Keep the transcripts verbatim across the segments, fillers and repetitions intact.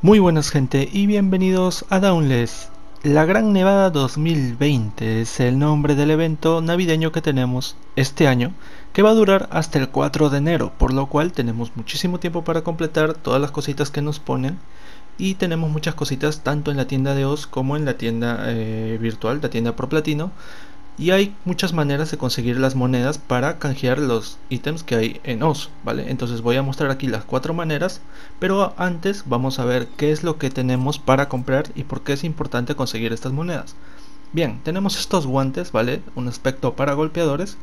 Muy buenas gente y bienvenidos a Dauntless. La Gran Nevada dos mil veinte es el nombre del evento navideño que tenemos este año, que va a durar hasta el cuatro de enero, por lo cual tenemos muchísimo tiempo para completar todas las cositas que nos ponen. Y tenemos muchas cositas tanto en la tienda de Oz como en la tienda eh, virtual, la tienda Pro Platino. Y hay muchas maneras de conseguir las monedas para canjear los ítems que hay en Oz, ¿vale? Entonces voy a mostrar aquí las cuatro maneras, pero antes vamos a ver qué es lo que tenemos para comprar y por qué es importante conseguir estas monedas. Bien, tenemos estos guantes, ¿vale? Un aspecto para golpeadores,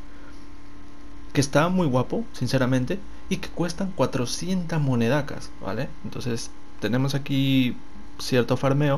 que está muy guapo, sinceramente, y que cuestan cuatrocientas monedacas, ¿vale? Entonces tenemos aquí cierto farmeo.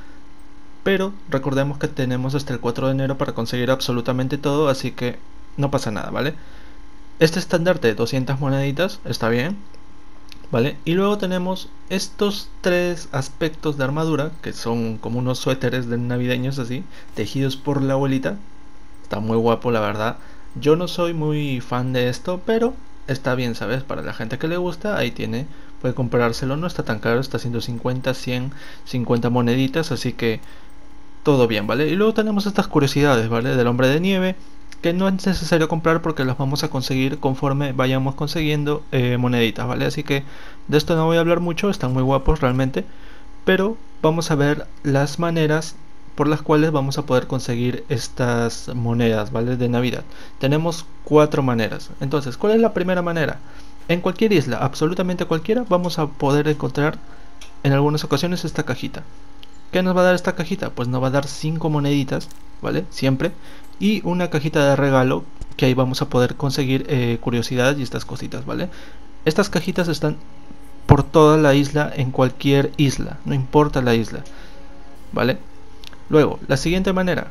Pero recordemos que tenemos hasta el cuatro de enero para conseguir absolutamente todo, así que no pasa nada, ¿vale? Este estandarte de doscientas moneditas está bien, ¿vale? Y luego tenemos estos tres aspectos de armadura, que son como unos suéteres de navideños así, tejidos por la abuelita. Está muy guapo, la verdad. Yo no soy muy fan de esto, pero está bien, ¿sabes? Para la gente que le gusta, ahí tiene, puede comprárselo, no está tan caro, está ciento cincuenta, cien, cincuenta moneditas, así que todo bien, ¿vale? Y luego tenemos estas curiosidades, ¿vale? Del hombre de nieve, que no es necesario comprar porque las vamos a conseguir conforme vayamos consiguiendo eh, moneditas, ¿vale? Así que de esto no voy a hablar mucho, están muy guapos realmente, pero vamos a ver las maneras por las cuales vamos a poder conseguir estas monedas, ¿vale? De Navidad. Tenemos cuatro maneras. Entonces, ¿cuál es la primera manera? En cualquier isla, absolutamente cualquiera, vamos a poder encontrar en algunas ocasiones esta cajita. ¿Qué nos va a dar esta cajita? Pues nos va a dar cinco moneditas, ¿vale? Siempre. Y una cajita de regalo que ahí vamos a poder conseguir eh, curiosidades y estas cositas, ¿vale? Estas cajitas están por toda la isla, en cualquier isla, no importa la isla, ¿vale? Luego, la siguiente manera,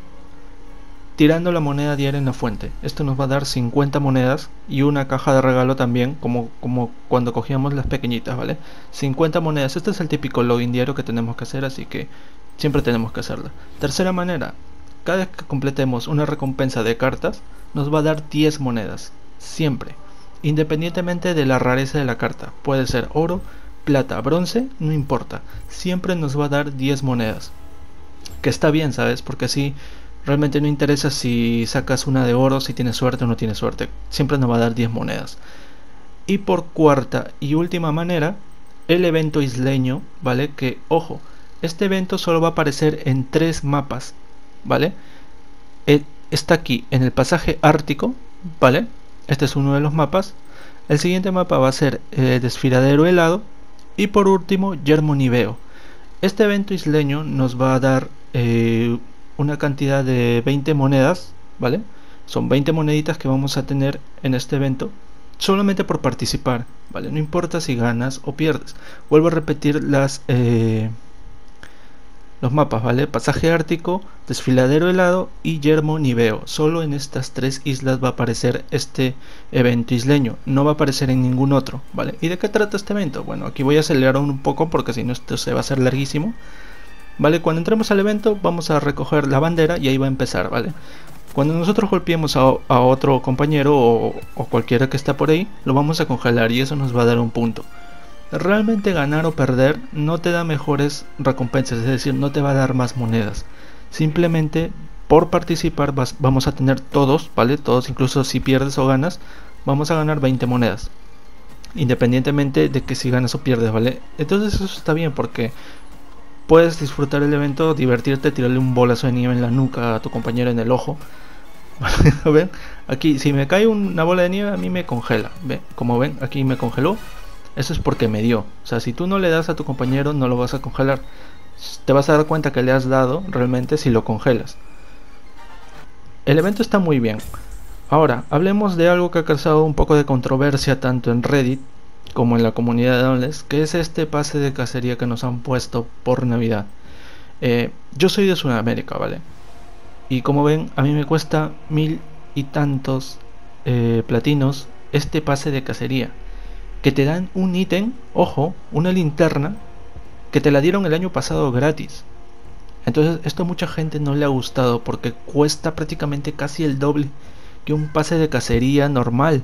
tirando la moneda diaria en la fuente. Esto nos va a dar cincuenta monedas y una caja de regalo también, como, como cuando cogíamos las pequeñitas, ¿vale? cincuenta monedas, este es el típico login diario que tenemos que hacer, así que siempre tenemos que hacerlo. Tercera manera, cada vez que completemos una recompensa de cartas, nos va a dar diez monedas, siempre, independientemente de la rareza de la carta. Puede ser oro, plata, bronce, no importa, siempre nos va a dar diez monedas. Que está bien, ¿sabes? Porque así realmente no interesa si sacas una de oro, si tienes suerte o no tienes suerte. Siempre nos va a dar diez monedas. Y por cuarta y última manera, el evento isleño, ¿vale? Que, ojo, este evento solo va a aparecer en tres mapas, ¿vale? El, está aquí en el pasaje ártico, ¿vale? Este es uno de los mapas. El siguiente mapa va a ser eh, Desfiladero Helado. Y por último, Yermo Niveo. Este evento isleño nos va a dar eh, una cantidad de veinte monedas, ¿vale? Son veinte moneditas que vamos a tener en este evento solamente por participar, ¿vale? No importa si ganas o pierdes. Vuelvo a repetir las eh, los mapas, ¿vale? Pasaje Ártico, Desfiladero Helado y Yermo Niveo. Solo en estas tres islas va a aparecer este evento isleño, no va a aparecer en ningún otro, ¿vale? ¿Y de qué trata este evento? Bueno, aquí voy a acelerar un poco porque si no esto se va a hacer larguísimo. ¿Vale? Cuando entremos al evento vamos a recoger la bandera y ahí va a empezar, ¿vale? Cuando nosotros golpeemos a, a otro compañero o, o cualquiera que está por ahí, lo vamos a congelar y eso nos va a dar un punto. Realmente ganar o perder no te da mejores recompensas, es decir, no te va a dar más monedas. Simplemente por participar vas, vamos a tener todos, ¿vale? Todos, incluso si pierdes o ganas, vamos a ganar veinte monedas. Independientemente de que si ganas o pierdes, ¿vale? Entonces eso está bien porque puedes disfrutar el evento, divertirte, tirarle un bolazo de nieve en la nuca a tu compañero, en el ojo. ¿Ven? Aquí, si me cae una bola de nieve, a mí me congela. ¿Ven? Como ven, aquí me congeló. Eso es porque me dio. O sea, si tú no le das a tu compañero, no lo vas a congelar. Te vas a dar cuenta que le has dado realmente si lo congelas. El evento está muy bien. Ahora, hablemos de algo que ha causado un poco de controversia tanto en Reddit como en la comunidad de Dauntless, que es este pase de cacería que nos han puesto por Navidad. Eh, yo soy de Sudamérica, ¿vale? Y como ven, a mí me cuesta mil y tantos eh, platinos este pase de cacería. Que te dan un ítem, ojo, una linterna, que te la dieron el año pasado gratis. Entonces esto a mucha gente no le ha gustado porque cuesta prácticamente casi el doble que un pase de cacería normal.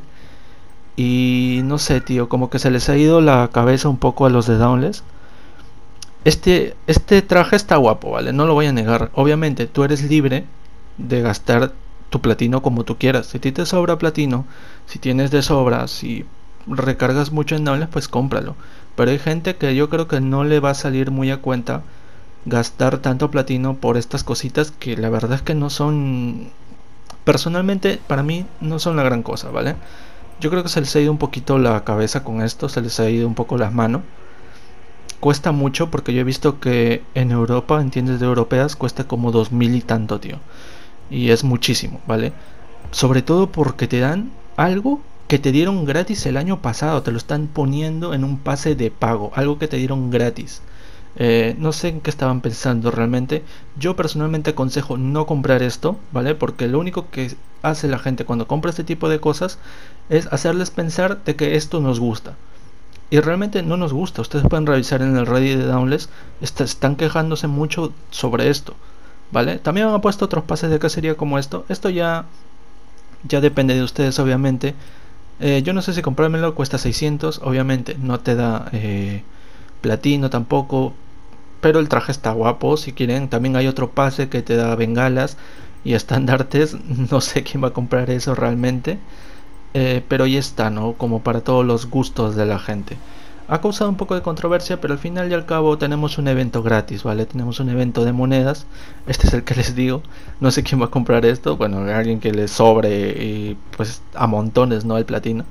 Y no sé, tío, como que se les ha ido la cabeza un poco a los de Dauntless. Este, este traje está guapo, ¿vale? No lo voy a negar. Obviamente, tú eres libre de gastar tu platino como tú quieras. Si a ti te sobra platino, si tienes de sobra, si recargas mucho en dobles, pues cómpralo. Pero hay gente que yo creo que no le va a salir muy a cuenta gastar tanto platino por estas cositas que la verdad es que no son, personalmente para mí no son la gran cosa, ¿vale? Yo creo que se les ha ido un poquito la cabeza con esto, se les ha ido un poco las manos. Cuesta mucho porque yo he visto que en Europa, en tiendas de europeas, cuesta como dos mil y tanto, tío. Y es muchísimo, ¿vale? Sobre todo porque te dan algo que te dieron gratis el año pasado, te lo están poniendo en un pase de pago, algo que te dieron gratis. Eh, no sé en qué estaban pensando realmente. Yo personalmente aconsejo no comprar esto, ¿vale? Porque lo único que hace la gente cuando compra este tipo de cosas es hacerles pensar de que esto nos gusta. Y realmente no nos gusta. Ustedes pueden revisar en el Reddit de Downless, est están quejándose mucho sobre esto, ¿vale? También han puesto otros pases de cacería como esto. Esto ya, ya depende de ustedes, obviamente. Eh, yo no sé si comprármelo, cuesta seiscientos, obviamente no te da eh, platino tampoco, pero el traje está guapo. Si quieren, también hay otro pase que te da bengalas y estandartes. No sé quién va a comprar eso realmente, eh, pero ahí está, ¿no? Como para todos los gustos de la gente. Ha causado un poco de controversia, pero al final y al cabo tenemos un evento gratis, ¿vale? Tenemos un evento de monedas. Este es el que les digo. No sé quién va a comprar esto. Bueno, alguien que le sobre y pues a montones, ¿no? El platino.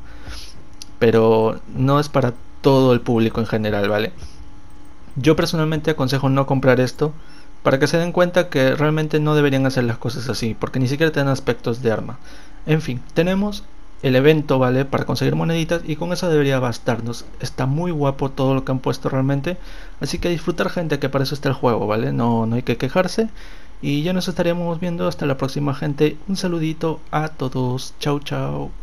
Pero no es para todo el público en general, ¿vale? Yo personalmente aconsejo no comprar esto para que se den cuenta que realmente no deberían hacer las cosas así, porque ni siquiera tienen aspectos de arma. En fin, tenemos el evento, ¿vale? Para conseguir moneditas y con eso debería bastarnos. Está muy guapo todo lo que han puesto realmente, así que disfrutar, gente, que para eso está el juego, ¿vale? No, no hay que quejarse y ya nos estaríamos viendo hasta la próxima, gente. Un saludito a todos, chao chao.